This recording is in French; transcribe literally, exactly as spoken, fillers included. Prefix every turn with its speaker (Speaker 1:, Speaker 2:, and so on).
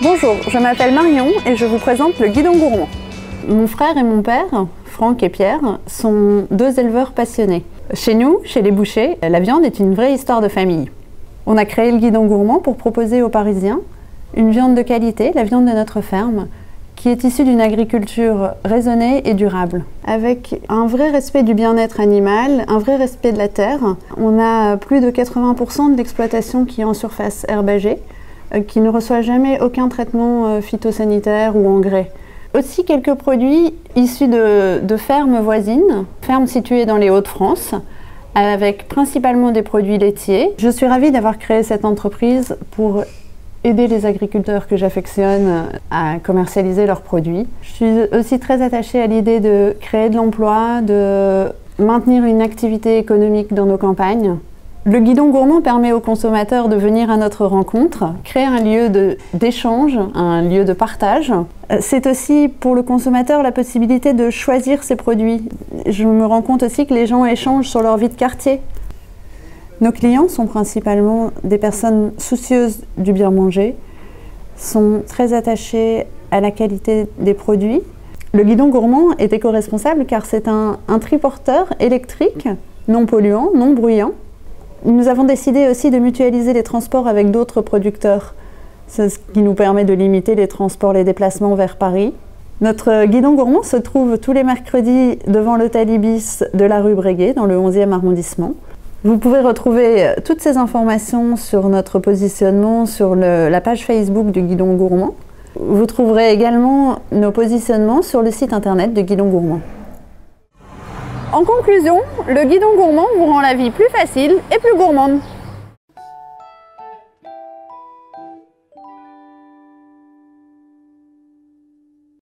Speaker 1: Bonjour, je m'appelle Marion et je vous présente le Guidon Gourmand. Mon frère et mon père, Franck et Pierre, sont deux éleveurs passionnés. Chez nous, chez les bouchers, la viande est une vraie histoire de famille. On a créé le Guidon Gourmand pour proposer aux Parisiens une viande de qualité, la viande de notre ferme, qui est issue d'une agriculture raisonnée et durable. Avec un vrai respect du bien-être animal, un vrai respect de la terre, on a plus de quatre-vingts pour cent de l'exploitation qui est en surface herbagée, qui ne reçoit jamais aucun traitement phytosanitaire ou engrais. Aussi quelques produits issus de, de fermes voisines, fermes situées dans les Hauts-de-France, avec principalement des produits laitiers. Je suis ravie d'avoir créé cette entreprise pour aider les agriculteurs que j'affectionne à commercialiser leurs produits. Je suis aussi très attachée à l'idée de créer de l'emploi, de maintenir une activité économique dans nos campagnes. Le Guidon Gourmand permet aux consommateurs de venir à notre rencontre, créer un lieu d'échange, un lieu de partage. C'est aussi pour le consommateur la possibilité de choisir ses produits. Je me rends compte aussi que les gens échangent sur leur vie de quartier. Nos clients sont principalement des personnes soucieuses du bien manger, sont très attachés à la qualité des produits. Le Guidon Gourmand est éco-responsable car c'est un, un triporteur électrique, non polluant, non bruyant. Nous avons décidé aussi de mutualiser les transports avec d'autres producteurs, ce qui nous permet de limiter les transports, les déplacements vers Paris. Notre Guidon Gourmand se trouve tous les mercredis devant l'hôtel Ibis de la rue Breguet, dans le onzième arrondissement. Vous pouvez retrouver toutes ces informations sur notre positionnement sur le, la page Facebook du Guidon Gourmand. Vous trouverez également nos positionnements sur le site internet de Guidon Gourmand. En conclusion, le Guidon Gourmand vous rend la vie plus facile et plus gourmande.